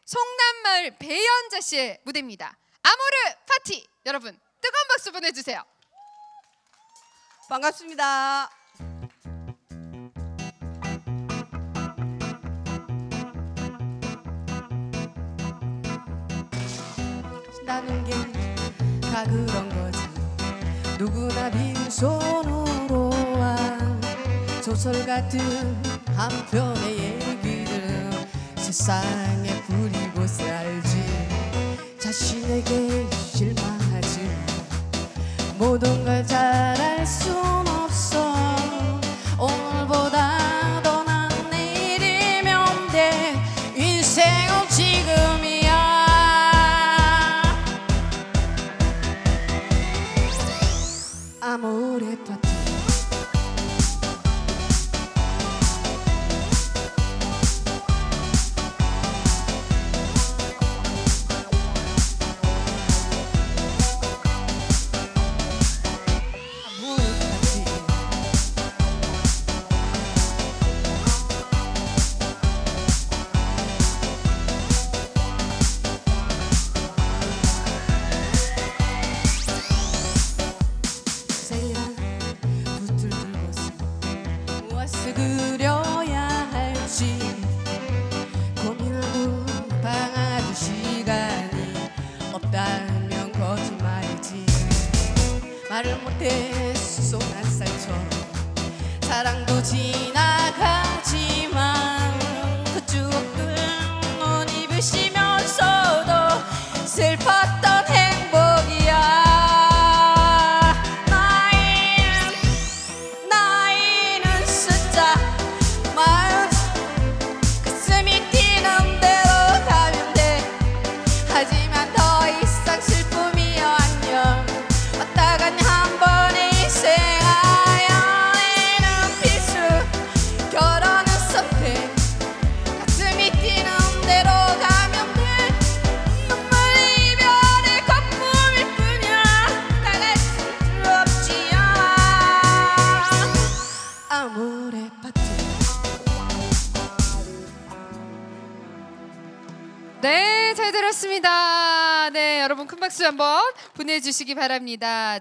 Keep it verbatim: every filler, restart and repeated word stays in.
송남마을 배연자 씨의 무대입니다. 아모르 파티. 여러분 뜨거운 박수 보내주세요. 반갑습니다. 신나는 게 다 그런 거지. 누구나 빈손으로 와 소설 같은 한 편의 얘기를 세상에 부리고 살지. 자신에게 실망하지 모든 걸 잘할 순 없어. 오늘보다 더 나은 내일이면 돼. 인생은 지금이야. 아모레 파티. 그려야 할지 고민하고 방아도 시간이 없다면 거짓말이지. 말을 못해 쏘난 쌀처럼 사랑도 지나가지만 그 추억들은 눈 입으시면서도 슬펐던 행복이야. 하지만 더 이상 슬픔이 안녕. 왔다간 한 번의 인생아. 연애는 필수, 결혼은 선택. 가슴이 뛰는 대로 가면 돼. 눈물 이별의 거품일 뿐이야. 나갈 수 없지 않아. 아모레 파티. 네, 잘 들었습니다. 네, 여러분 큰 박수 한번 보내주시기 바랍니다.